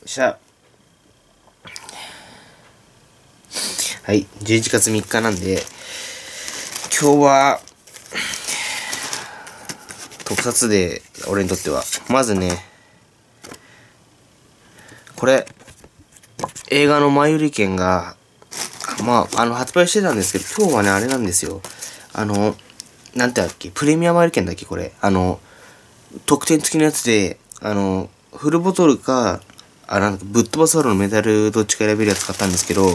はい、11月3日なんで、今日は、特撮で、俺にとっては。まずね、これ、映画の前売り券が、発売してたんですけど、今日はね、あれなんですよ。なんてだっけ、プレミアム前売り券だっけ、これ。特典付きのやつで、フルボトルか、なんか、ぶっ飛ばすのメダルどっちか選べるやつ買ったんですけど、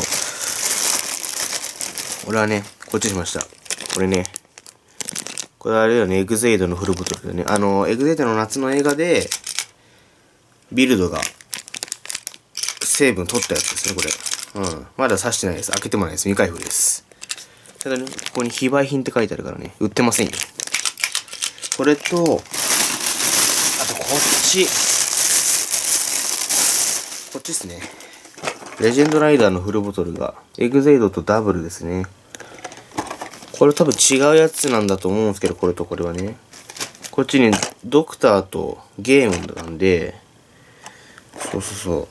俺はね、こっちしました。これね。これあれだよね、エグゼイドのフルボトルだよね。エグゼイドの夏の映画で、ビルドが、成分取ったやつですね、これ。まだ刺してないです。開けてもないです。未開封です。ただね、ここに非売品って書いてあるからね、売ってませんよ。これと、あとこっち。こっちですね。レジェンドライダーのフルボトルが、エグゼイドとダブルですね。これ多分違うやつなんだと思うんですけど、これとこれはね。こっちにドクターとゲームなんで、そう。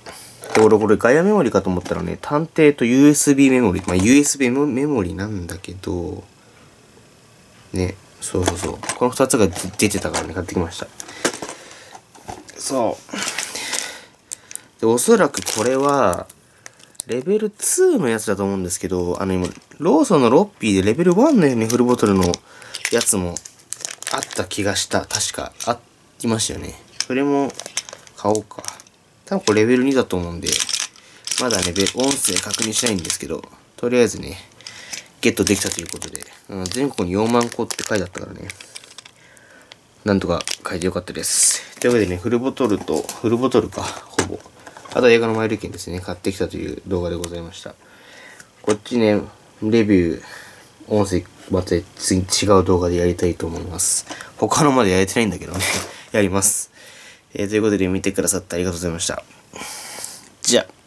で、俺これガヤメモリかと思ったらね、探偵と USB メモリ。USB メモリなんだけど、ね、そう。この2つが出てたからね、買ってきました。で、おそらくこれは、レベル2のやつだと思うんですけど、今、ローソンのロッピーでレベル1のよね、フルボトルのやつもあった気がした。確か、ありましたよね。それも買おうか。多分これレベル2だと思うんで、まだね、音声確認しないんですけど、とりあえずね、ゲットできたということで、全国に4万個って書いてあったからね、なんとか書いてよかったです。というわけでね、フルボトルか、ほぼ。あと映画の前売り券ですね、買ってきたという動画でございました。こっちね、レビュー、音声、また次違う動画でやりたいと思います。他のまでやれてないんだけどね、やります。ということで見てくださってありがとうございました。じゃあ。